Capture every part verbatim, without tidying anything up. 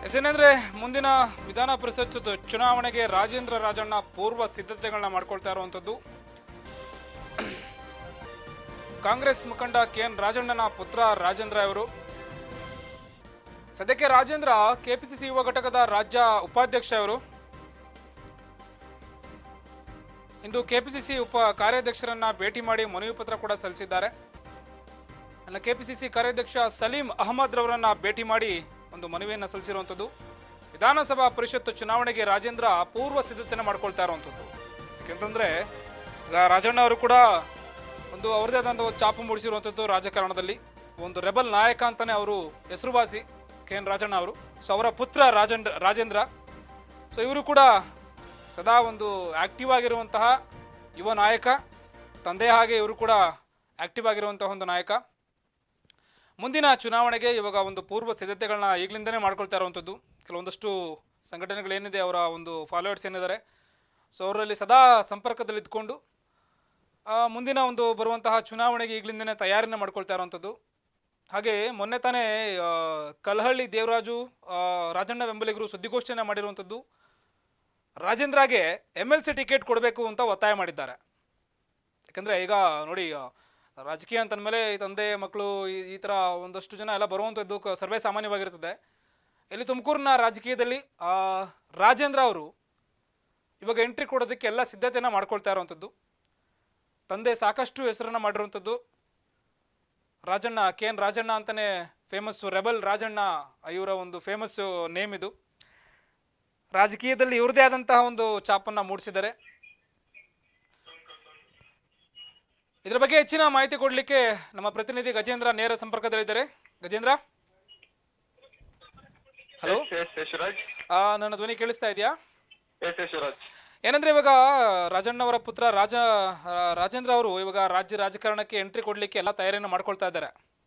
ಎಸೇನೆಂದ್ರೆ ಮುಂದಿನ ವಿಧಾನ ಪರಿಷತ್ ಚುನಾವಣೆಗೆ ರಾಜೇಂದ್ರ ರಾಜಣ್ಣ ಪೂರ್ವ ಸಿದ್ಧತೆಗಳನ್ನ ಮಾಡ್ಕೊಳ್ತಾ ಇರುವಂತದ್ದು. ಕಾಂಗ್ರೆಸ್ ಮುಖಂಡ ಕೆ ಎನ್ ರಾಜಣ್ಣನ ಪುತ್ರ ರಾಜೇಂದ್ರ ಅವರು ಸದ್ಯಕ್ಕೆ ರಾಜೇಂದ್ರ ಕೆಪಿಸಿಸಿ ಯುವ ಘಟಕದ ರಾಜ್ಯ ಉಪಾಧ್ಯಕ್ಷ ಅವರು ಇಂದು ಕೆಪಿಸಿಸಿ ಉಪ ಕಾರ್ಯಾಧ್ಯಕ್ಷರನ್ನ ಭೇಟಿ ಮಾಡಿ ಮನವಿ ಪತ್ರ ಕೂಡ ಸಲ್ಲಿಸಿದ್ದಾರೆ. ನನ್ನ ಕೆಪಿಸಿಸಿ ಕಾರ್ಯಾಧ್ಯಕ್ಷ ಸಲೀಂ ಅಹಮದ್ ರವರನ್ನ ಭೇಟಿ ಮಾಡಿ ಒಂದು ಮನವಿಯನ್ನು ಸಲ್ಲಿಸಿರುವಂಥದ್ದು. ವಿಧಾನಸಭಾ ಪರಿಷತ್ ಚುನಾವಣೆಗೆ ರಾಜೇಂದ್ರ ಪೂರ್ವ ಸಿದ್ಧತೆಯನ್ನು ಮಾಡ್ಕೊಳ್ತಾ ಇರುವಂಥದ್ದು. ಯಾಕೆಂತಂದ್ರೆ ಈಗ ರಾಜಣ್ಣ ಅವರು ಕೂಡ ಒಂದು ಅವರದೇ ಆದಂಥ ಒಂದು ಚಾಪು ಮೂಡಿಸಿರುವಂಥದ್ದು ರಾಜಕಾರಣದಲ್ಲಿ. ಒಂದು ರೆಬಲ್ ನಾಯಕ ಅಂತಾನೆ ಅವರು ಹೆಸರುವಾಸಿ ಕೆ ಎನ್ ರಾಜಣ್ಣ ಅವರು. ಸೊ ಅವರ ಪುತ್ರ ರಾಜೇಂದ್ರ ರಾಜೇಂದ್ರ ಸೊ ಇವರು ಕೂಡ ಸದಾ ಒಂದು ಆಕ್ಟಿವ್ ಆಗಿರುವಂತಹ ಯುವ ನಾಯಕ. ತಂದೆ ಹಾಗೆ ಇವರು ಕೂಡ ಆಕ್ಟಿವ್ ಆಗಿರುವಂತಹ ಒಂದು ನಾಯಕ. ಮುಂದಿನ ಚುನಾವಣೆಗೆ ಇವಾಗ ಒಂದು ಪೂರ್ವ ಸಿದ್ಧತೆಗಳನ್ನ ಈಗಲಿಂದನೇ ಮಾಡ್ಕೊಳ್ತಾ ಇರುವಂಥದ್ದು. ಕೆಲವೊಂದಷ್ಟು ಸಂಘಟನೆಗಳೇನಿದೆ, ಅವರ ಒಂದು ಫಾಲೋವರ್ಸ್ ಏನಿದ್ದಾರೆ, ಸೊ ಅವರಲ್ಲಿ ಸದಾ ಸಂಪರ್ಕದಲ್ಲಿ ಇದ್ಕೊಂಡು ಮುಂದಿನ ಒಂದು ಬರುವಂತಹ ಚುನಾವಣೆಗೆ ಈಗಲಿಂದನೇ ತಯಾರಿನ ಮಾಡ್ಕೊಳ್ತಾ ಇರುವಂಥದ್ದು. ಹಾಗೆ ಮೊನ್ನೆ ತಾನೇ ಕಲಹಳ್ಳಿ ದೇವರಾಜು ರಾಜಣ್ಣ ಬೆಂಬಲಿಗರು ಸುದ್ದಿಗೋಷ್ಠಿಯನ್ನು ಮಾಡಿರುವಂಥದ್ದು. ರಾಜೇಂದ್ರಗೆ ಎಮ್ ಎಲ್ ಸಿ ಟಿಕೆಟ್ ಕೊಡಬೇಕು ಅಂತ ಒತ್ತಾಯ ಮಾಡಿದ್ದಾರೆ. ಯಾಕಂದರೆ ಈಗ ನೋಡಿ, ರಾಜಕೀಯ ಅಂತಂದಮೇಲೆ ತಂದೆ ಮಕ್ಕಳು ಈ ಥರ ಒಂದಷ್ಟು ಜನ ಎಲ್ಲ ಬರುವಂಥದ್ದು ಸರ್ವೇ ಸಾಮಾನ್ಯವಾಗಿರ್ತದೆ. ಇಲ್ಲಿ ತುಮಕೂರಿನ ರಾಜಕೀಯದಲ್ಲಿ ರಾಜೇಂದ್ರ ಅವರು ಇವಾಗ ಎಂಟ್ರಿ ಕೊಡೋದಕ್ಕೆ ಎಲ್ಲ ಸಿದ್ಧತೆಯನ್ನು ಮಾಡ್ಕೊಳ್ತಾ ಇರುವಂಥದ್ದು. ತಂದೆ ಸಾಕಷ್ಟು ಹೆಸರನ್ನು ಮಾಡಿರುವಂಥದ್ದು. ರಾಜಣ್ಣ, ಕೆ ಎನ್ ರಾಜಣ್ಣ ಅಂತಲೇ ಫೇಮಸ್ಸು, ರೆಬಲ್ ರಾಜಣ್ಣ ಇವರ ಒಂದು ಫೇಮಸ್ಸು ನೇಮ್ ಇದು. ರಾಜಕೀಯದಲ್ಲಿ ಇವ್ರದೇ ಆದಂತಹ ಒಂದು ಚಾಪನ್ನು ಮೂಡಿಸಿದ್ದಾರೆ. ಇದರ ಬಗ್ಗೆ ಹೆಚ್ಚಿನ ಮಾಹಿತಿ ಕೊಡಲಿಕ್ಕೆ ನಮ್ಮ ಪ್ರತಿನಿಧಿ ಗಜೇಂದ್ರ ನೇರ ಸಂಪರ್ಕದಲ್ಲಿದ್ದಾರೆ. ಗಜೇಂದ್ರ, ಹಲೋ. ನನ್ನ ಧ್ವನಿ ಕೇಳಿಸ್ತಾ ಇದೆಯಾ? ಏನಂದ್ರೆ ಇವಾಗ ರಾಜಣ್ಣ ಅವರ ಪುತ್ರ ರಾಜ ರಾಜೇಂದ್ರ ಅವರು ಇವಾಗ ರಾಜ್ಯ ರಾಜಕಾರಣಕ್ಕೆ ಎಂಟ್ರಿ ಕೊಡ್ಲಿಕ್ಕೆ ಎಲ್ಲ ತಯಾರಿಯನ್ನು ಮಾಡ್ಕೊಳ್ತಾ ಇದ್ದಾರೆ.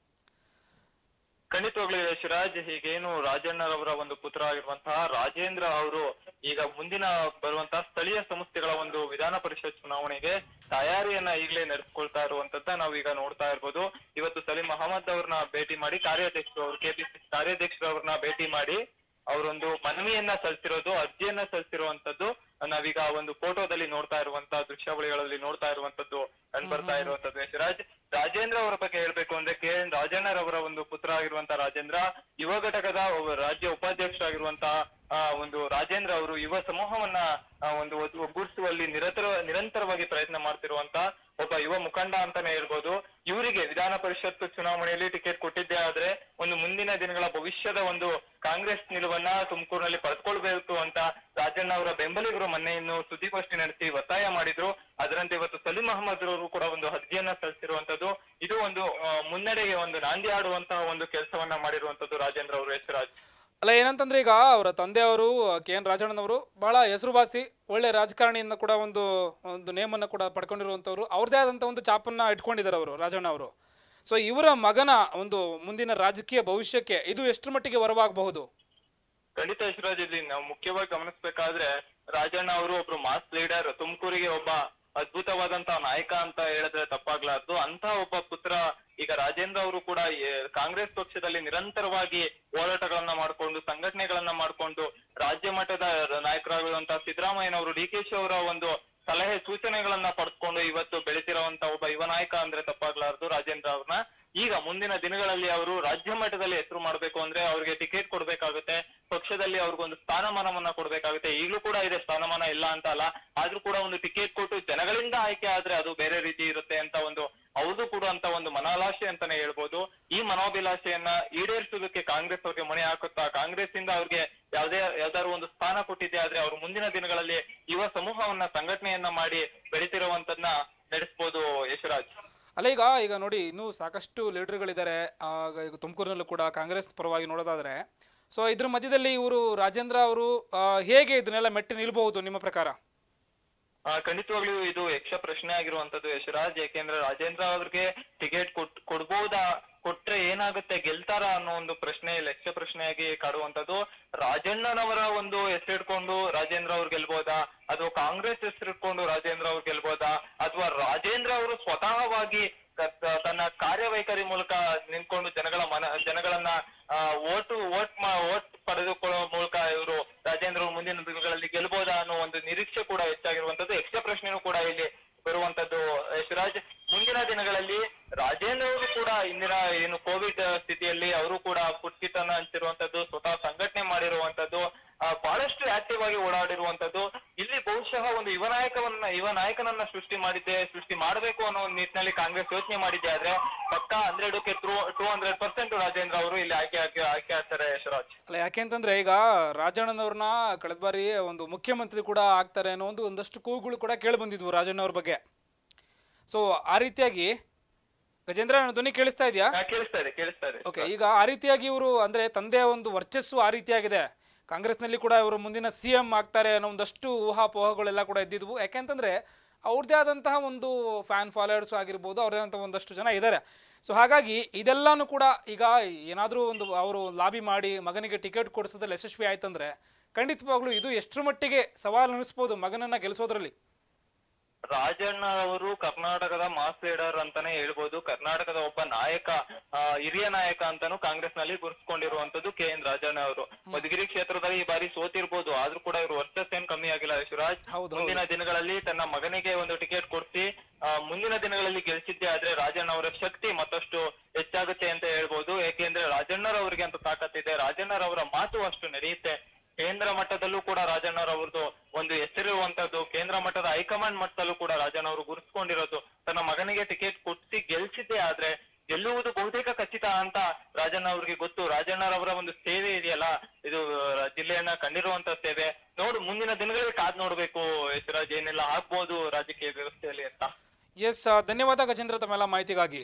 ಖಂಡಿತವಾಗ್ಲೂ ಯಶರಾಜ್, ಹೀಗೇನು ರಾಜಣ್ಣರವರ ಒಂದು ಪುತ್ರ ಆಗಿರುವಂತಹ ರಾಜೇಂದ್ರ ಅವರು ಈಗ ಮುಂದಿನ ಬರುವಂತಹ ಸ್ಥಳೀಯ ಸಂಸ್ಥೆಗಳ ಒಂದು ವಿಧಾನ ಪರಿಷತ್ ಚುನಾವಣೆಗೆ ತಯಾರಿಯನ್ನ ಈಗಲೇ ನಡೆಸ್ಕೊಳ್ತಾ ಇರುವಂತದ್ದ ನಾವೀಗ ನೋಡ್ತಾ ಇರ್ಬೋದು. ಇವತ್ತು ಸಲೀಂ ಅಹಮದ್ ಅವ್ರನ್ನ ಭೇಟಿ ಮಾಡಿ, ಕಾರ್ಯಾಧ್ಯಕ್ಷರು ಅವರು ಕೆಪಿಸಿಸಿ ಕಾರ್ಯಾಧ್ಯಕ್ಷರವ್ರನ್ನ ಭೇಟಿ ಮಾಡಿ ಅವರೊಂದು ಮನವಿಯನ್ನ ಸಲ್ಲಿಸಿರೋದು, ಅರ್ಜಿಯನ್ನ ಸಲ್ಲಿಸಿರುವಂತದ್ದು ನಾವೀಗ ಒಂದು ಫೋಟೋದಲ್ಲಿ ನೋಡ್ತಾ ಇರುವಂತಹ ದೃಶ್ಯಾವಳಿಗಳಲ್ಲಿ ನೋಡ್ತಾ ಇರುವಂತದ್ದು ಕಂಡು ಬರ್ತಾ ಇರುವಂತದ್ದು. ಯಶರಾಜ್, ರಾಜೇಂದ್ರ ಅವರ ಬಗ್ಗೆ ಹೇಳ್ಬೇಕು ಅಂದ್ರೆ ಕೆ ಎನ್ ರಾಜಣ್ಣರವರ ಒಂದು ಪುತ್ರ ಆಗಿರುವಂತಹ ರಾಜೇಂದ್ರ ಯುವ ಘಟಕದ ರಾಜ್ಯ ಉಪಾಧ್ಯಕ್ಷರಾಗಿರುವಂತಹ ಆ ಒಂದು ರಾಜೇಂದ್ರ ಅವರು ಯುವ ಸಮೂಹವನ್ನ ಒಂದು ಒಗ್ಗೂಡಿಸುವಲ್ಲಿ ನಿರಂತರ ನಿರಂತರವಾಗಿ ಪ್ರಯತ್ನ ಮಾಡ್ತಿರುವಂತ ಒಬ್ಬ ಯುವ ಮುಖಂಡ ಅಂತಾನೆ ಹೇಳ್ಬೋದು. ಇವರಿಗೆ ವಿಧಾನ ಪರಿಷತ್ ಚುನಾವಣೆಯಲ್ಲಿ ಟಿಕೆಟ್ ಕೊಟ್ಟಿದ್ದೇ ಆದ್ರೆ ಒಂದು ಮುಂದಿನ ದಿನಗಳ ಭವಿಷ್ಯದ ಒಂದು ಕಾಂಗ್ರೆಸ್ ನಿಲುವನ್ನ ತುಮಕೂರಿನಲ್ಲಿ ಪಡೆದುಕೊಳ್ಬೇಕು ಅಂತ ರಾಜಣ್ಣ ಅವರ ಬೆಂಬಲಿಗರು ಮೊನ್ನೆ ಇನ್ನು ಸುದ್ದಿಗೋಷ್ಠಿ ನಡೆಸಿ ಒತ್ತಾಯ ಮಾಡಿದ್ರು. ಅದರಂತೆ ಇವತ್ತು ಸಲೀಂ ಅಹಮದ್ ಅವರು ಕೂಡ ಒಂದು ಅರ್ಜಿಯನ್ನ ಸಲ್ಲಿಸಿರುವಂತದ್ದು. ಇದು ಒಂದು ಮುನ್ನಡೆಗೆ ಒಂದು ನಾಂದಿ ಆಡುವಂತಹ ಒಂದು ಕೆಲಸವನ್ನ ಮಾಡಿರುವಂತದ್ದು ರಾಜೇಂದ್ರ ಅವರು. ಯಶರಾಜ್, ಅಲ್ಲ ಏನಂತಂದ್ರೆ ಈಗ ಅವರ ತಂದೆಯವರು ಕೆ ಎನ್ ರಾಜಣ್ಣನವರು ಬಹಳ ಹೆಸರುವಾಸಿ, ಒಳ್ಳೆ ರಾಜಕಾರಣಿಯಿಂದ ಕೂಡ ಒಂದು ಒಂದು ನೇಮನ್ನು ಕೂಡ ಪಡ್ಕೊಂಡಿರುವಂಥವ್ರು. ಅವ್ರದೇ ಆದಂಥ ಒಂದು ಚಾಪನ್ನ ಇಟ್ಕೊಂಡಿದ್ದಾರೆ ಅವರು ರಾಜಣ್ಣ ಅವರು. ಸೊ ಇವರ ಮಗನ ಒಂದು ಮುಂದಿನ ರಾಜಕೀಯ ಭವಿಷ್ಯಕ್ಕೆ ಇದು ಎಷ್ಟರ ಮಟ್ಟಿಗೆ ವರವಾಗಬಹುದು? ಖಂಡಿತ ಯಶರಾಜ್, ಇಲ್ಲಿ ನಾವು ಮುಖ್ಯವಾಗಿ ಗಮನಿಸಬೇಕಾದ್ರೆ ರಾಜಣ್ಣ ಅವರು ಒಬ್ರು ಮಾಸ್ ಲೀಡರ್, ತುಮಕೂರಿಗೆ ಒಬ್ಬ ಅದ್ಭುತವಾದಂತಹ ನಾಯಕ ಅಂತ ಹೇಳಿದ್ರೆ ತಪ್ಪಾಗ್ಲಾರ್ದು. ಅಂತ ಒಬ್ಬ ಪುತ್ರ ಈಗ ರಾಜೇಂದ್ರ ಅವರು ಕೂಡ ಕಾಂಗ್ರೆಸ್ ಪಕ್ಷದಲ್ಲಿ ನಿರಂತರವಾಗಿ ಹೋರಾಟಗಳನ್ನ ಮಾಡ್ಕೊಂಡು, ಸಂಘಟನೆಗಳನ್ನ ಮಾಡ್ಕೊಂಡು, ರಾಜ್ಯ ಮಟ್ಟದ ನಾಯಕರಾಗಿರುವಂತಹ ಸಿದ್ದರಾಮಯ್ಯನವರು, ಡಿ ಕೆ ಶಿ ಅವರ ಒಂದು ಸಲಹೆ ಸೂಚನೆಗಳನ್ನ ಪಡೆದುಕೊಂಡು ಇವತ್ತು ಬೆಳೆತಿರುವಂತ ಒಬ್ಬ ಯುವ ನಾಯಕ ಅಂದ್ರೆ ತಪ್ಪಾಗ್ಲಾರ್ದು ರಾಜೇಂದ್ರ ಅವ್ರನ್ನ. ಈಗ ಮುಂದಿನ ದಿನಗಳಲ್ಲಿ ಅವರು ರಾಜ್ಯ ಮಟ್ಟದಲ್ಲಿ ಹೆಸರು ಮಾಡ್ಬೇಕು ಅಂದ್ರೆ ಅವ್ರಿಗೆ ಟಿಕೆಟ್ ಕೊಡ್ಬೇಕಾಗುತ್ತೆ, ಪಕ್ಷದಲ್ಲಿ ಅವ್ರಿಗೊಂದು ಸ್ಥಾನಮಾನವನ್ನ ಕೊಡ್ಬೇಕಾಗುತ್ತೆ. ಈಗಲೂ ಕೂಡ ಇದೆ ಸ್ಥಾನಮಾನ, ಇಲ್ಲ ಅಂತ ಅಲ್ಲ, ಆದ್ರೂ ಕೂಡ ಒಂದು ಟಿಕೆಟ್ ಕೊಟ್ಟು ಜನಗಳಿಂದ ಆಯ್ಕೆ ಆದ್ರೆ ಅದು ಬೇರೆ ರೀತಿ ಇರುತ್ತೆ ಅಂತ ಒಂದು ಅವ್ರದ್ದು ಕೂಡ ಅಂತ ಒಂದು ಮನಾಲಾಶೆ ಅಂತಾನೆ ಹೇಳ್ಬೋದು. ಈ ಮನೋಭಿಲಾಷೆಯನ್ನ ಈಡೇರಿಸೋದಕ್ಕೆ ಕಾಂಗ್ರೆಸ್ ಅವ್ರಿಗೆ ಮಣೆ ಹಾಕುತ್ತಾ, ಕಾಂಗ್ರೆಸ್ ಇಂದ ಅವ್ರಿಗೆ ಯಾವ್ದೇ ಯಾವ್ದಾದ್ರು ಒಂದು ಸ್ಥಾನ ಕೊಟ್ಟಿದೆ ಆದ್ರೆ ಅವ್ರು ಮುಂದಿನ ದಿನಗಳಲ್ಲಿ ಯುವ ಸಮೂಹವನ್ನ ಸಂಘಟನೆಯನ್ನ ಮಾಡಿ ಬೆಳಿತಿರುವಂತದ್ನ ನಡೆಸ್ಬೋದು. ಯಶರಾಜ್, ಅಲ್ಲ ಈಗ ಈಗ ನೋಡಿ, ಇನ್ನೂ ಸಾಕಷ್ಟು ಲೀಡರ್ಗಳಿದ್ದಾರೆ ಈಗ ತುಮಕೂರಿನಲ್ಲೂ ಕೂಡ ಕಾಂಗ್ರೆಸ್ ಪರವಾಗಿ ನೋಡೋದಾದ್ರೆ. ಸೊ ಇದ್ರ ಮಧ್ಯದಲ್ಲಿ ಇವರು ರಾಜೇಂದ್ರ ಅವರು ಹೇಗೆ ಇದನ್ನೆಲ್ಲ ಮೆಟ್ಟಿ ನಿಲ್ಬಹುದು ನಿಮ್ಮ ಪ್ರಕಾರ? ಆ ಖಂಡಿತವಾಗ್ಲೂ ಇದು ಯಕ್ಷ ಪ್ರಶ್ನೆ ಆಗಿರುವಂತದ್ದು ಯಶರಾಜ್. ಯಾಕೆಂದ್ರೆ ರಾಜೇಂದ್ರ ಅವ್ರಿಗೆ ಟಿಕೆಟ್ ಕೊಟ್ ಕೊಡ್ಬೋದಾ, ಕೊಟ್ರೆ ಏನಾಗುತ್ತೆ, ಗೆಲ್ತಾರ ಅನ್ನೋ ಒಂದು ಪ್ರಶ್ನೆ ಯಕ್ಷ ಪ್ರಶ್ನೆಯಾಗಿ ಕಾಡುವಂತದ್ದು. ರಾಜಣ್ಣನವರ ಒಂದು ಹೆಸರಿಟ್ಕೊಂಡು ರಾಜೇಂದ್ರ ಅವ್ರು ಗೆಲ್ಬೋದಾ, ಅಥವಾ ಕಾಂಗ್ರೆಸ್ ಹೆಸರಿಟ್ಕೊಂಡು ರಾಜೇಂದ್ರ ಅವ್ರು ಗೆಲ್ಬೋದಾ, ಅಥವಾ ರಾಜೇಂದ್ರ ಅವರು ಸ್ವತಃವಾಗಿ ತನ್ನ ಕಾರ್ಯವೈಖರಿ ಮೂಲಕ ನಿಂತ್ಕೊಂಡು ಜನಗಳ ಮನ ಜನಗಳನ್ನ ಓಟು ಓಟ್ ಓಟ್ ಪಡೆದುಕೊಳ್ಳುವ ಮೂಲಕ ಇವರು ರಾಜೇಂದ್ರ ಮುಂದಿನ ದಿನಗಳಲ್ಲಿ ಗೆಲ್ಬಹುದಾ ಅನ್ನೋ ಒಂದು ನಿರೀಕ್ಷೆ ಕೂಡ ಹೆಚ್ಚಾಗಿರುವಂತದ್ದು. ಯಕ್ಷ ಪ್ರಶ್ನೆನೂ ಕೂಡ ಇಲ್ಲಿ ಬರುವಂತದ್ದು. ಶಿವರಾಜ್, ಮುಂದಿನ ದಿನಗಳಲ್ಲಿ ರಾಜೇಂದ್ರ ಅವರು ಕೂಡ ಇಂದಿನ ಏನು ಕೋವಿಡ್ ಸ್ಥಿತಿಯಲ್ಲಿ ಅವರು ಕೂಡ ಫುಡ್ ಕಿಟ್ ಅನ್ನ ಹಂಚಿರುವಂತದ್ದು, ಸ್ವತಃ ಸಂಘಟನೆ ಮಾಡಿರುವಂತದ್ದು, ಬಹಳಷ್ಟು ಆಕ್ಟಿವ್ ಆಗಿ ಓಡಾಡಿರುವಂತದ್ದು. ಇಲ್ಲಿ ಬಹುಶಃ ಒಂದು ಯುವ ನಾಯಕವನ್ನ ಯುವ ನಾಯಕನನ್ನ ಸೃಷ್ಟಿ ಮಾಡಿದ್ದೆ ಸೃಷ್ಟಿ ಮಾಡಬೇಕು ಅನ್ನೋ ಒಂದು ನಿಟ್ಟಿನಲ್ಲಿ ಕಾಂಗ್ರೆಸ್ ಯೋಚನೆ ಮಾಡಿದ್ದೆ. ಆದ್ರೆ ಪಕ್ಕಾ ಹಂಡ್ರೆಡ್ಗೆ two two hundred percent Rajendra ಅವರು ಇಲ್ಲಿ ಆಯ್ಕೆ ಆಗಿ ಆಯ್ಕೆ ಆಗ್ತಾರೆ ಶಿವರಾಜ್. ಅಲ್ಲ, ಯಾಕೆಂತಂದ್ರೆ ಈಗ ರಾಜಣ್ಣನವ್ರನ್ನ ಕಳೆದ ಬಾರಿ ಒಂದು ಮುಖ್ಯಮಂತ್ರಿ ಕೂಡ ಆಗ್ತಾರೆ ಅನ್ನೋ ಒಂದು ಒಂದಷ್ಟು ಕೂಗುಗಳು ಕೂಡ ಕೇಳಿ ಬಂದಿದ್ವು ರಾಜಣ್ಣ ಅವ್ರ ಬಗ್ಗೆ. ಸೊ ಆ ರೀತಿಯಾಗಿ ಗಜೇಂದ್ರ ಧ್ವನಿ ಕೇಳಿಸ್ತಾ ಇದೆಯಾ? ಕೇಳಿಸ್ತಾ ಇದೆ ಕೇಳಿಸ್ತಾ ಇದೆ ಓಕೆ, ಈಗ ಆ ರೀತಿಯಾಗಿ ಇವರು ಅಂದ್ರೆ ತಂದೆಯ ಒಂದು ವರ್ಚಸ್ಸು ಆ ರೀತಿಯಾಗಿದೆ. ಕಾಂಗ್ರೆಸ್ನಲ್ಲಿ ಕೂಡ ಇವರು ಮುಂದಿನ ಸಿ ಎಂ ಆಗ್ತಾರೆ ಅನ್ನೋ ಒಂದಷ್ಟು ಊಹಾಪೋಹಗಳೆಲ್ಲ ಕೂಡ ಇದ್ದಿದ್ವು. ಯಾಕೆಂತಂದ್ರೆ ಅವ್ರದ್ದೇ ಆದಂತಹ ಒಂದು ಫ್ಯಾನ್ ಫಾಲೋವರ್ಸ್ ಆಗಿರ್ಬೋದು, ಅವ್ರದೇ ಆದಂತಹ ಒಂದಷ್ಟು ಜನ ಇದ್ದಾರೆ. ಸೊ ಹಾಗಾಗಿ ಇದೆಲ್ಲಾನು ಕೂಡ ಈಗ ಏನಾದರೂ ಒಂದು ಅವರು ಲಾಬಿ ಮಾಡಿ ಮಗನಿಗೆ ಟಿಕೆಟ್ ಕೊಡಿಸೋದ್ರಲ್ಲಿ ಯಶಸ್ವಿ ಆಯ್ತಂದ್ರೆ ಖಂಡಿತವಾಗ್ಲೂ ಇದು ಎಷ್ಟರ ಮಟ್ಟಿಗೆ ಸವಾಲು ಅನಿಸ್ಬೋದು ಮಗನನ್ನ ಗೆಲ್ಲಿಸೋದ್ರಲ್ಲಿ. ರಾಜಣ್ಣ ಅವರು ಕರ್ನಾಟಕದ ಮಾಸ್ ಲೀಡರ್ ಅಂತಾನೆ ಹೇಳ್ಬೋದು. ಕರ್ನಾಟಕದ ಒಬ್ಬ ನಾಯಕ, ಹಿರಿಯ ನಾಯಕ ಅಂತಾನು ಕಾಂಗ್ರೆಸ್ ನಲ್ಲಿ ಗುರುತಿಸಿಕೊಂಡಿರುವಂತದ್ದು ಕೆ ಎನ್ ರಾಜಣ್ಣ ಅವರು. ಮಧುಗಿರಿ ಕ್ಷೇತ್ರದಲ್ಲಿ ಈ ಬಾರಿ ಸೋತಿರ್ಬೋದು, ಆದ್ರೂ ಕೂಡ ಇವರು ವರ್ಚಸ್ ಏನ್ ಕಮ್ಮಿ ಆಗಿಲ್ಲ ಶಿವರಾಜ್. ಮುಂದಿನ ದಿನಗಳಲ್ಲಿ ತನ್ನ ಮಗನಿಗೆ ಒಂದು ಟಿಕೆಟ್ ಕೊಡಿಸಿ ಮುಂದಿನ ದಿನಗಳಲ್ಲಿ ಗೆಲ್ಸಿದ್ದೆ ಆದ್ರೆ ರಾಜಣ್ಣ ಅವರ ಶಕ್ತಿ ಮತ್ತಷ್ಟು ಹೆಚ್ಚಾಗುತ್ತೆ ಅಂತ ಹೇಳ್ಬೋದು. ಯಾಕೆಂದ್ರೆ ರಾಜಣ್ಣರವರಿಗೆ ಅಂತ ತಾಕತ್ತಿದೆ, ರಾಜಣ್ಣರವರ ಮಾತು ಅಷ್ಟು ನಡೆಯುತ್ತೆ. ಕೇಂದ್ರ ಮಟ್ಟದಲ್ಲೂ ಕೂಡ ರಾಜಣ್ಣರವ್ರದ್ದು ಒಂದು ಹೆಸರಿರುವಂತದ್ದು, ಕೇಂದ್ರ ಮಟ್ಟದ ಹೈಕಮಾಂಡ್ ಮಟ್ಟದಲ್ಲೂ ಕೂಡ ರಾಜಣ್ಣ ಅವರು ಗುರುತಿಸಿಕೊಂಡಿರೋದು. ತನ್ನ ಮಗನಿಗೆ ಟಿಕೆಟ್ ಕೊಡಿಸಿ ಗೆಲ್ಸಿದ್ದೆ ಆದ್ರೆ ಗೆಲ್ಲುವುದು ಬಹುತೇಕ ಖಚಿತ ಅಂತ ರಾಜಣ್ಣ ಅವ್ರಿಗೆ ಗೊತ್ತು. ರಾಜಣ್ಣರವರ ಒಂದು ಸೇವೆ ಇದೆಯಲ್ಲ, ಇದು ಜಿಲ್ಲೆಯನ್ನ ಕಂಡಿರುವಂತ ಸೇವೆ. ನೋಡು, ಮುಂದಿನ ದಿನಗಳಲ್ಲಿ ಕಾದ್ ನೋಡ್ಬೇಕು ಯಶರಾಜ್, ಏನೆಲ್ಲ ಆಗ್ಬೋದು ರಾಜಕೀಯ ವ್ಯವಸ್ಥೆಯಲ್ಲಿ ಅಂತ. ಎಸ್, ಧನ್ಯವಾದ ಗಜೇಂದ್ರ ತಮ್ಮೆಲ್ಲ ಮಾಹಿತಿಗಾಗಿ.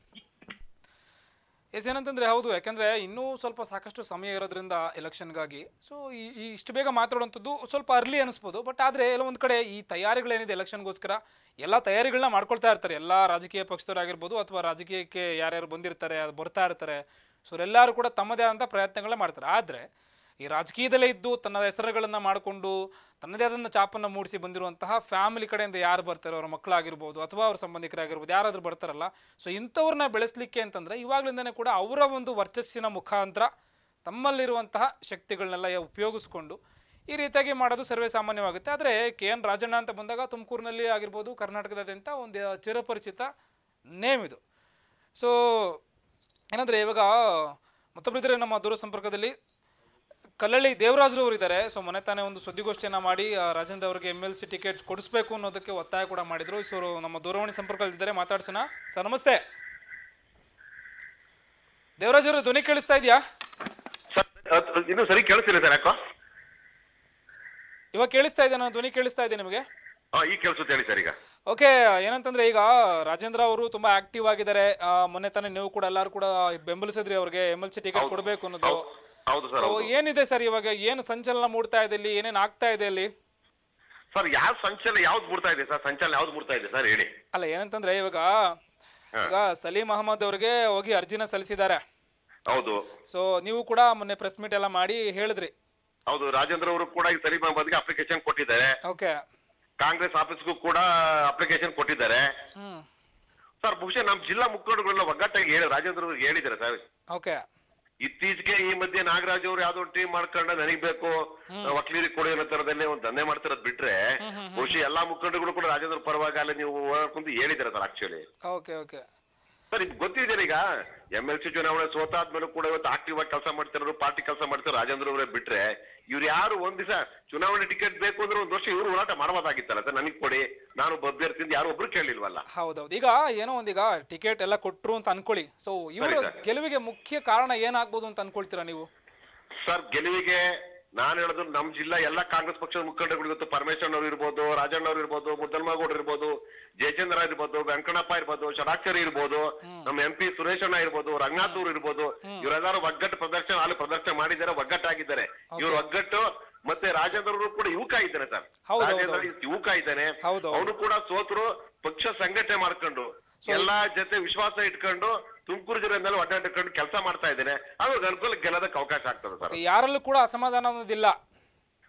ಎಸ್, ಏನಂತಂದರೆ ಹೌದು, ಯಾಕೆಂದರೆ ಇನ್ನೂ ಸ್ವಲ್ಪ ಸಾಕಷ್ಟು ಸಮಯ ಇರೋದ್ರಿಂದ ಎಲೆಕ್ಷನ್ಗಾಗಿ ಸೊ ಈ ಇಷ್ಟು ಬೇಗ ಮಾತಾಡುವಂಥದ್ದು ಸ್ವಲ್ಪ ಅರ್ಲಿ ಅನಿಸ್ಬೋದು. ಬಟ್ ಆದರೆ ಎಲ್ಲ ಒಂದು ಕಡೆ ಈ ತಯಾರಿಗಳೇನಿದೆ ಎಲೆಕ್ಷನ್ಗೋಸ್ಕರ ಎಲ್ಲ ತಯಾರಿಗಳನ್ನ ಮಾಡ್ಕೊಳ್ತಾ ಇರ್ತಾರೆ ಎಲ್ಲ ರಾಜಕೀಯ ಪಕ್ಷದವರಾಗಿರ್ಬೋದು ಅಥವಾ ರಾಜಕೀಯಕ್ಕೆ ಯಾರ್ಯಾರು ಬಂದಿರ್ತಾರೆ ಅದು ಬರ್ತಾ ಇರ್ತಾರೆ. ಸೊ ಎಲ್ಲರೂ ಕೂಡ ತಮ್ಮದೇ ಆದಂಥ ಪ್ರಯತ್ನಗಳನ್ನ ಮಾಡ್ತಾರೆ. ಆದರೆ ಈ ರಾಜಕೀಯದಲ್ಲೇ ಇದ್ದು ತನ್ನ ಹೆಸರುಗಳನ್ನು ಮಾಡಿಕೊಂಡು ತನ್ನದೇ ಆದಂಥ ಚಾಪನ್ನು ಮೂಡಿಸಿ ಬಂದಿರುವಂತಹ ಫ್ಯಾಮಿಲಿ ಕಡೆಯಿಂದ ಯಾರು ಬರ್ತಾರೆ, ಅವರ ಮಕ್ಕಳಾಗಿರ್ಬೋದು ಅಥವಾ ಅವ್ರ ಸಂಬಂಧಿಕರಾಗಿರ್ಬೋದು, ಯಾರಾದರೂ ಬರ್ತಾರಲ್ಲ, ಸೊ ಇಂಥವ್ರನ್ನ ಬೆಳೆಸಲಿಕ್ಕೆ ಅಂತಂದರೆ ಇವಾಗಲಿಂದನೇ ಕೂಡ ಅವರ ಒಂದು ವರ್ಚಸ್ಸಿನ ಮುಖಾಂತರ ತಮ್ಮಲ್ಲಿರುವಂತಹ ಶಕ್ತಿಗಳನ್ನೆಲ್ಲ ಉಪಯೋಗಿಸ್ಕೊಂಡು ಈ ರೀತಿಯಾಗಿ ಮಾಡೋದು ಸರ್ವೇ ಸಾಮಾನ್ಯವಾಗುತ್ತೆ. ಆದರೆ ಕೆ ಎನ್ ರಾಜಣ್ಣ ಅಂತ ಬಂದಾಗ ತುಮಕೂರಿನಲ್ಲಿ ಆಗಿರ್ಬೋದು ಕರ್ನಾಟಕದಾದ್ಯಂತ ಒಂದು ಚಿರಪರಿಚಿತ ನೇಮ್ ಇದು. ಸೊ ಏನಂದರೆ ಇವಾಗ ಮತ್ತೊಬ್ಬರಿದ್ದಾರೆ ನಮ್ಮ ದೂರ ಸಂಪರ್ಕದಲ್ಲಿ, ಕಲ್ಲಳ್ಳಿ ದೇವರಾಜರು ಅವರು ಇದ್ದಾರೆ. ಸೊ ಮೊನ್ನೆ ತಾನೇ ಒಂದು ಸುದ್ದಿಗೋಷ್ಠಿಯನ್ನು ಮಾಡಿ ರಾಜೇಂದ್ರ ಅವರಿಗೆ ಎಮ್ ಎಲ್ ಸಿ ಟಿಕೆಟ್ ಕೊಡಿಸ್ಬೇಕು ಅನ್ನೋದಕ್ಕೆ ಒತ್ತಾಯ ಕೂಡ ಮಾಡಿದ್ರು. ಸೊ ನಮ್ಮ ದೂರವಾಣಿ ಸಂಪರ್ಕದಲ್ಲಿದ್ದಾರೆ, ಮಾತಾಡ್ಸೋಣ. ಸರ್ ನಮಸ್ತೆ. ದೇವರಾಜ್ ಅವರು ಧ್ವನಿ ಕೇಳಿಸ್ತಾ ಇದೆಯಾ? ಇನ್ನು ಸರಿ ಕೇಳಿಸ್ತಿಲ್ಲ ಸರ್, ಯಾಕೋ ಇವಾಗ ಕೇಳಿಸ್ತಾ ಇದೆ, ನಾನು ಧ್ವನಿ ಕೇಳಿಸ್ತಾ ಇದೆ ನಿಮಗೆ? ಈಗ ಕೇಳಿಸುತ್ತೆ ಹೇಳಿ ಸರ್. ಈಗ ಓಕೆ, ಏನಂತಂದ್ರೆ ಈಗ ರಾಜೇಂದ್ರ ಅವರು ತುಂಬಾ ಆಕ್ಟಿವ್ ಆಗಿದ್ದಾರೆ. ಮೊನ್ನೆ ತಾನೇ ನೀವು ಕೂಡ ಎಲ್ಲರೂ ಕೂಡ ಬೆಂಬಲಿಸಿದ್ರಿ ಅವ್ರಿಗೆ ಎಮ್ ಎಲ್ ಸಿ ಟಿಕೆಟ್ ಕೊಡಬೇಕು ಅನ್ನೋದು. ಹೌದು ಸರ್. ಏನಿದೆ ಸರ್ ಇವಾಗ, ಏನು ಸಂಚಲನ ಮೂಡ್ತಾ ಇದೆ ಇಲ್ಲಿ, ಏನೇನ್ ಆಗ್ತಾ ಇದೆ ಅಲ್ಲಿ? ಸರ್ ಯಾವ ಸಂಚಲನ ಯಾವ್ದು ಮೂಡ್ತಾ ಇದೆ ಸರ್? ಸಂಚಲನ ಯಾವ್ದು ಮೂಡ್ತಾ ಇದೆ ಸರ್ ಹೇಳಿ. ಅಲ್ಲ, ಏನಂತಂದ್ರೆ ಇವಾಗ ಈಗ ಸಲೀಂ ಅಹಮದ್ ಅವ್ರಿಗೆ ಹೋಗಿ ಅರ್ಜಿನ ಸಲ್ಲಿಸಿದ್ದಾರೆ. ಹೌದು. ಸೊ ನೀವು ಕೂಡ ಮೊನ್ನೆ ಪ್ರೆಸ್ ಮೀಟ್ ಎಲ್ಲ ಮಾಡಿ ಹೇಳಿದ್ರಿ. ಹೌದು, ರಾಜೇಂದ್ರ ಅವರು ಕೂಡ ಈ ಸಲೀಂ ಅಹಮದ್ಗೆ ಅಪ್ಲಿಕೇಶನ್ ಕೊಟ್ಟಿದ್ದಾರೆ. ಓಕೆ. ಕಾಂಗ್ರೆಸ್ ಆಫೀಸ್ಗೂ ಕೂಡ ಅಪ್ಲಿಕೇಶನ್ ಕೊಟ್ಟಿದ್ದಾರೆ. ಹ್ಮ್ ಸರ್ ಬಹುಶಃ ನಮ್ ಜಿಲ್ಲಾ ಮುಖಂಡರುಗಳೆಲ್ಲ ಒಗ್ಗಟ್ಟಾಗಿ ಹೇಳಿ ರಾಜೇಂದ್ರ ಅವ್ರಿಗೆ ಹೇಳಿದ್ದಾರೆ ಸರ್. ಓಕೆ. ಇತ್ತೀಚೆಗೆ ಈ ಮಧ್ಯೆ ನಾಗರಾಜ್ ಅವರು ಯಾವ್ದೋ ಟೀಮ್ ಮಾಡ್ಕೊಂಡ ನನಗ್ ಬೇಕು ವಕೀಲರಿಗೆ ಕೊಡಿ ಅನ್ನೋ ತರದಲ್ಲೇ ಒಂದು ದಂಧೆ ಮಾಡ್ತಿರೋದ್ ಬಿಟ್ರೆ ಬಹುಶಃ ಎಲ್ಲಾ ಮುಖಂಡರುಗಳು ಕೂಡ ರಾಜೇಂದ್ರ ಪರವಾಗಿ ಅಲ್ಲಿ ನೀವು ಕುಂತು ಹೇಳಿದಾರೆ sir actually. Okay okay sir ಇದು ಗೊತ್ತಿದೆ ಈಗ ಎಂ ಎಲ್ ಸಿ ಚುನಾವಣೆ ಸೋತಾದ್ಮೇಲೆ ಕೂಡ ಇವತ್ತು ಆಕ್ಟಿವ್ ಆಗಿ ಕೆಲಸ ಮಾಡ್ತಿರೋರು, ಪಾರ್ಟಿ ಕೆಲಸ ಮಾಡ್ತಾರೆ ರಾಜೇಂದ್ರ ಅವರೇ ಬಿಟ್ರೆ ಇವ್ರು ಯಾರು ಒಂದ್ ದಿವಸ ಚುನಾವಣೆ ಟಿಕೆಟ್ ಬೇಕು ಅಂದ್ರೆ ಒಂದ್ ವರ್ಷ ಇವ್ರು ಹೋರಾಟ ಮಾಡಬಹುದಾಗಿತ್ತಲ್ಲ ಸರ್, ನನಗ್ ಕೊಡಿ ನಾನು ಅಭ್ಯರ್ಥಿ ಯಾರು ಒಬ್ರು ಕೇಳಿಲ್ವಲ್ಲ. ಹೌದೌದು. ಈಗ ಏನೋ ಒಂದೀಗ ಟಿಕೆಟ್ ಎಲ್ಲ ಕೊಟ್ರು ಅಂತ ಅನ್ಕೊಳ್ಳಿ, ಸೊ ಇವ್ರ ಗೆಲುವಿಗೆ ಮುಖ್ಯ ಕಾರಣ ಏನಾಗ್ಬೋದು ಅಂತ ಅನ್ಕೊಳ್ತೀರಾ ನೀವು? ಸರ್ ಗೆಲುವಿಗೆ ನಾನ್ ಹೇಳೋದು ನಮ್ ಜಿಲ್ಲಾ ಎಲ್ಲಾ ಕಾಂಗ್ರೆಸ್ ಪಕ್ಷದ ಮುಖಂಡಗಳು ಇವತ್ತು ಪರಮೇಶ್ವರ್ ಅವ್ರು ಇರ್ಬೋದು, ರಾಜಣ್ಣ ಅವ್ರು ಇರ್ಬೋದು, ಮುದ್ದಲ್ಮಗೌಡರು ಇರ್ಬೋದು, ಜಯಚಂದ್ರ ಇರ್ಬೋದು, ವೆಂಕಣ್ಣಪ್ಪ ಇರ್ಬೋದು, ಷಡಾಕ್ಷರಿ ಇರ್ಬೋದು, ನಮ್ಮ ಎಂ ಪಿ ಸುರೇಶಣ್ಣ ಇರ್ಬೋದು, ರಂಗನಾಥ್ ಅವ್ರು ಇರ್ಬೋದು, ಇವರೆಲ್ಲರೂ ಒಗ್ಗಟ್ಟು ಪ್ರದರ್ಶನ ಅಲ್ಲಿ ಪ್ರದರ್ಶನ ಮಾಡಿದ್ದಾರೆ, ಒಗ್ಗಟ್ಟಾಗಿದ್ದಾರೆ. ಇವ್ರು ಒಗ್ಗಟ್ಟು ಮತ್ತೆ ರಾಜೇಂದ್ರ ಅವರು ಕೂಡ ಯುವಕ ಇದ್ದಾನೆ ಸರ್, ರಾಜೇಂದ್ರ ಯುವಕ ಇದ್ದಾನೆ. ಅವನು ಕೂಡ ಸೋತರು ಪಕ್ಷ ಸಂಘಟನೆ ಮಾಡ್ಕೊಂಡು ಎಲ್ಲಾ ಜೊತೆ ವಿಶ್ವಾಸ ಇಟ್ಕೊಂಡು ತುಮಕೂರು ಜಿಲ್ಲೆ ಮೇಲೆ ಒಡ್ಡಾಡ್ಕೊಂಡು ಕೆಲಸ ಮಾಡ್ತಾ ಇದ್ದೇನೆ. ಅದು ಅನುಕೂಲ ಗೆಲ್ಲೋದಕ್ಕೆ ಅವಕಾಶ ಆಗ್ತದೆ ಸರ್. ಯಾರಲ್ಲೂ ಕೂಡ ಅಸಮಾಧಾನ ಅನ್ನೋದಿಲ್ಲ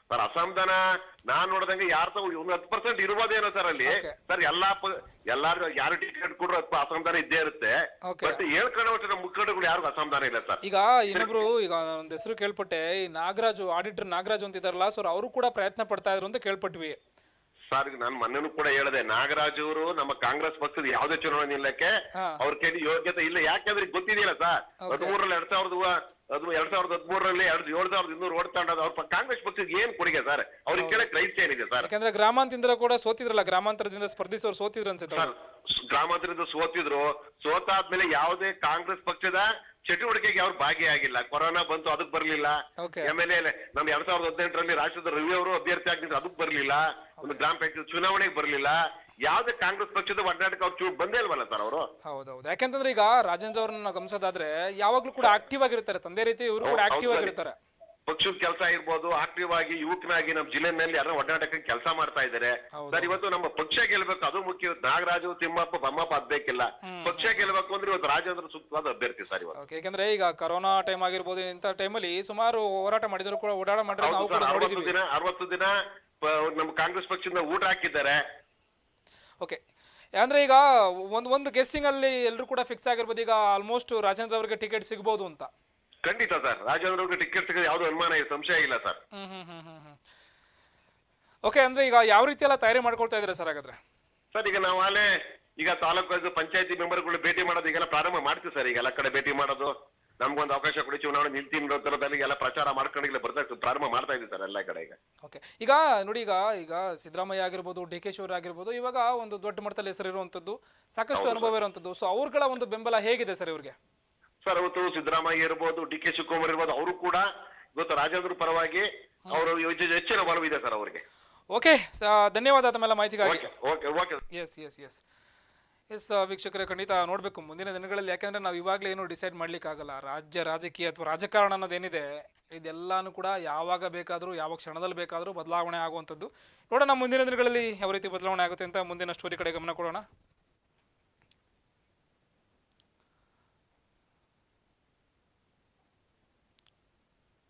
ಸರ್ ಅಸಮಾಧಾನ ನಾನ್ ನೋಡ್ದಂಗೆ ಯಾರ ಒಂದು ಹತ್ತು ಪರ್ಸೆಂಟ್ ಇರ್ಬೋದೇನೋ ಸರ್ ಅಲ್ಲಿ Okay. ಸರ್ ಎಲ್ಲಾ ಪ- ಎಲ್ಲಾರು ಯಾರು ಟಿಕೆಟ್ ಕೊಡ್ರು ಅಲ್ಪ ಅಸಮಾಧಾನ ಇದ್ದೇ ಇರುತ್ತೆ. Okay. ಬಟ್ ಹೇಳ್ಕೊಳ್ಳೋ ಮುಖಂಡಗಳು ಯಾರಿಗೂ ಅಸಮಾಧಾನ ಇಲ್ಲ ಸರ್. ಈಗ ಇನ್ನೊಬ್ರು ಈಗ ಒಂದ್ ಹೆಸರು ಕೇಳ್ಪಟ್ಟೆ, ಈ ನಾಗರಾಜು ಆಡಿಟರ್ ನಾಗರಾಜು ಅಂತಿದಾರಲ್ಲ ಸರ್, ಅವರು ಕೂಡ ಪ್ರಯತ್ನ ಪಡ್ತಾ ಇದ್ರು ಅಂತ ಕೇಳ್ಪಟ್ವಿ. ಸರ್ ನಾನು ಮೊನ್ನೆನೂ ಕೂಡ ಹೇಳಿದೆ, ನಾಗರಾಜ್ ಅವರು ನಮ್ಮ ಕಾಂಗ್ರೆಸ್ ಪಕ್ಷದ ಯಾವುದೇ ಚುನಾವಣೆ ನಿಲ್ಲಕ್ಕೆ ಹಾ. ಅವ್ರ ಕೈಲಿ ಯೋಗ್ಯತೆ ಇಲ್ಲ. ಯಾಕಂದ್ರೆ ಈಗ ಗೊತ್ತಿದೆಯಲ್ಲ ಸರ್, Okay. ಹದಿಮೂರಲ್ಲಿ ಎರಡ್ ಸಾವಿರದ ಅದು ಎರಡ್ ಸಾವಿರದ ಹದಿಮೂರರಲ್ಲಿ ಎರಡ್ ಏಳು ಸಾವಿರದ ಇನ್ನೂರು ಓಡ್ತಾಂಡೋದು ಅವ್ರ ಕಾಂಗ್ರೆಸ್ ಪಕ್ಷಕ್ಕೆ ಏನ್ ಕೊಡುಗೆ ಸರ್? ಅವ್ರಿಗೆ ಕೇಳಕ್ ರೈಟ್ ಏನಿದೆ ಸರ್? ಯಾಕಂದ್ರೆ ಗ್ರಾಮಾಂತರದಿಂದ ಕೂಡ ಸೋತಿದ್ರಲ್ಲ, ಗ್ರಾಮಾಂತರದಿಂದ ಸ್ಪರ್ಧಿಸೋರು ಸೋತಿದ್ರು ಅನ್ಸುತ್ತೆ ಸರ್ ಗ್ರಾಮಾಂತರದಿಂದ ಸೋತಿದ್ರು. ಸೋತಾದ್ಮೇಲೆ ಯಾವುದೇ ಕಾಂಗ್ರೆಸ್ ಪಕ್ಷದ ಚಟುವಟಿಕೆಗೆ ಅವ್ರು ಭಾಗಿಯಾಗಿಲ್ಲ. ಕೊರೋನಾ ಬಂತು, ಅದಕ್ ಬರ್ಲಿಲ್ಲ. Okay. ಎಮ್ ಎಲ್ ಎ ನಮ್ ಎರಡ್ ಸಾವಿರದ ಹದಿನೆಂಟರಲ್ಲಿ ರಾಷ್ಟ್ರದ ರವಿ ಅವರು ಅಭ್ಯರ್ಥಿ ಆಗಿದ್ರು, ಅದಕ್ ಬರ್ಲಿಲ್ಲ. ಒಂದು ಗ್ರಾಮ ಪಂಚಾಯತ್ ಚುನಾವಣೆಗೆ ಬರ್ಲಿಲ್ಲ. ಯಾವ್ದೇ ಕಾಂಗ್ರೆಸ್ ಪಕ್ಷದ ಒಡನಾಟಕ್ಕೆ ಅವ್ರು ಚೂ ಬಂದೇ ಇಲ್ವಲ್ಲ ಸರ್ ಅವರು? ಹೌದೌದು. ಯಾಕಂತಂದ್ರೆ ಈಗ ರಾಜೇಂದ್ರ ಅವ್ರನ್ನ ಗಮನಿಸೋದಾದ್ರೆ ಯಾವಾಗ್ಲೂ ಕೂಡ ಆಕ್ಟಿವ್ ಆಗಿರ್ತಾರೆ, ತಂದೆ ರೀತಿ ಇವರು ಕೂಡ ಆಕ್ಟಿವ್ ಆಗಿರ್ತಾರೆ. ಪಕ್ಷದ ಕೆಲಸ ಇರ್ಬೋದು, ಆಕ್ಟಿವ್ ಆಗಿ ಯುವಕನಾಗಿ ನಮ್ಮ ಜಿಲ್ಲೆನಲ್ಲಿ ಯಾರೋ ಒಡನಾಟಕ್ಕೆ ಕೆಲಸ ಮಾಡ್ತಾ ಇದ್ದಾರೆ ಹೌದು. ಸರ್. ಇವತ್ತು ನಮ್ಮ ಪಕ್ಷ ಗೆಲ್ಬೇಕು, ಅದು ಮುಖ್ಯ. ನಾಗರಾಜು, ತಿಮ್ಮಪ್ಪ, ಬಮ್ಮಪ್ಪ ಅದ್ ಬೇಕಿಲ್ಲ. ಪಕ್ಷ ಗೆಲ್ಬೇಕು ಅಂದ್ರೆ ಇವತ್ತು ರಾಜೇಂದ್ರ ಸೂಕ್ತವಾದ ಅಭ್ಯರ್ಥಿ ಸರ್ ಇವತ್ತು. ಓಕೆ, ಯಾಕಂದ್ರೆ ಈಗ ಕೊರೋನಾ ಟೈಮ್ ಆಗಿರ್ಬೋದು, ಇಂಥ ಟೈಮಲ್ಲಿ ಸುಮಾರು ಹೋರಾಟ ಮಾಡಿದ್ರು ಕೂಡ, ಓಡಾಟ ಮಾಡಿದ್ರೆ ನಾವು ಕೂಡ ಅರವತ್ತು ನೋಡಿದೀವಿ. ದಿನ ಅರವತ್ತು ದಿನ ಪ- ನಮ್ಮ ಕಾಂಗ್ರೆಸ್ ಪಕ್ಷದಿಂದ ಊಟ ಹಾಕಿದ್ದಾರೆ. ಓಕೆ, ಅಂದ್ರೆ ಈಗ ಒಂದ್ ಒಂದು ಗೆಸ್ಸಿಂಗ್ ಅಲ್ಲಿ ಎಲ್ಲರೂ ಕೂಡ ಫಿಕ್ಸ್ ಆಗಿರ್ಬೋದು, ಈಗ ಆಲ್ಮೋಸ್ಟ್ ರಾಜೇಂದ್ರ ಅವರಿಗೆ ಟಿಕೆಟ್ ಸಿಗಬಹುದು ಅಂತ. ಖಂಡಿತ ಸರ್, ರಾಜೇಂದ್ರ ಅವ್ರಿಗೆ ಟಿಕೆಟ್ ಸಿಗೋದು ಯಾವ್ದು ಅನುಮಾನ ಇಲ್ಲ, ಸಂಶಯ ಇಲ್ಲ ಸರ್. ಹ್ಮ್ ಹ್ಮ್ ಹ್ಮ್ ಹ್ಮ್ ಹ್ಮ್ ಓಕೆ, ಅಂದ್ರೆ ಈಗ ಯಾವ ರೀತಿ ಎಲ್ಲ ತಯಾರಿ ಮಾಡ್ಕೊಳ್ತಾ ಇದ್ದಾರೆ ಸರ್ ಹಾಗಾದ್ರೆ? ಸರ್ ಈಗ ನಾವು ಅಲ್ಲೇ ಈಗ ತಾಲೂಕು ಪಂಚಾಯತಿ ಮೆಂಬರ್ಗಳು ಭೇಟಿ ಮಾಡೋದು ಈಗೆಲ್ಲ ಪ್ರಾರಂಭ ಮಾಡ್ತೀವಿ ಸರ್. ಈಗ ಎಲ್ಲ ಕಡೆ ಭೇಟಿ ಮಾಡೋದು, ನಮ್ಗೊಂದು ಅವಕಾಶ ಕೊಡಿ, ಚುನಾವಣೆ ನಿಲ್ತೀನಿ ಅನ್ನೋ ತರದಲ್ಲಿ ಎಲ್ಲ ಪ್ರಚಾರ ಮಾಡ್ಕೊಂಡು ಇಲ್ಲ ಬರ್ತಾ ಪ್ರಾರಂಭ ಮಾಡ್ತಾ ಇದೀವಿ ಸರ್ ಎಲ್ಲ ಕಡೆ ಈಗ. ಓಕೆ, ಈಗ ನೋಡಿ, ಈಗ ಈಗ ಸಿದ್ದರಾಮಯ್ಯ ಆಗಿರ್ಬೋದು, ಡಿ ಕೆ ಶಿವರಾಮ್ ಆಗಿರ್ಬೋದು, ಇವಾಗ ಒಂದು ದೊಡ್ಡ ಮಟ್ಟದಲ್ಲಿ ಹೆಸರಿರುವಂತದ್ದು, ಸಾಕಷ್ಟು ಅನುಭವ ಇರುವಂತದ್ದು. ಸೊ ಅವ್ರಗಳ ಒಂದು ಬೆಂಬಲ ಹೇಗಿದೆ ಸರ್ ಇವ್ರಿಗೆ? ಸರ್ ಅವತ್ತು ಸಿದ್ದರಾಮಯ್ಯ ಇರ್ಬೋದು, ಡಿ ಕೆ ಶಿವಕುಮಾರ್ ಇರ್ಬೋದು, ಅವರು ಕೂಡ ಇವತ್ತು ರಾಜೇಂದ್ರ ಪರವಾಗಿ ಅವರು ಹೆಚ್ಚಿನ ಒಲವಿದೆ ಸರ್ ಅವರಿಗೆ. ಓಕೆ, ಧನ್ಯವಾದ ತಮ್ಮೆಲ್ಲ ಮಾಹಿತಿಗಾಗಿ. Okay okay yes yes yes yes ವೀಕ್ಷಕರೇ, ಖಂಡಿತ ನೋಡಬೇಕು ಮುಂದಿನ ದಿನಗಳಲ್ಲಿ. ಯಾಕಂದ್ರೆ ನಾವು ಇವಾಗಲೇ ಏನು ಡಿಸೈಡ್ ಮಾಡ್ಲಿಕ್ಕಾಗಲ್ಲ. ರಾಜ್ಯ ರಾಜಕೀಯ ಅಥವಾ ರಾಜಕಾರಣ ಅನ್ನೋದೇನಿದೆ, ಇದೆಲ್ಲಾನು ಕೂಡ ಯಾವಾಗ ಬೇಕಾದರೂ, ಯಾವ ಕ್ಷಣದಲ್ಲಿ ಬೇಕಾದರೂ ಬದಲಾವಣೆ ಆಗುವಂಥದ್ದು. ನೋಡೋಣ ಮುಂದಿನ ದಿನಗಳಲ್ಲಿ ಯಾವ ರೀತಿ ಬದಲಾವಣೆ ಆಗುತ್ತೆ ಅಂತ. ಮುಂದಿನ ಸ್ಟೋರಿ ಕಡೆ ಗಮನ ಕೊಡೋಣ.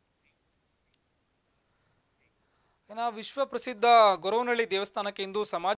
ಇನ್ನು ವಿಶ್ವ ಪ್ರಸಿದ್ಧ ಗೊರವನಹಳ್ಳಿ ದೇವಸ್ಥಾನಕ್ಕೆ ಇಂದು ಸಮಾಜ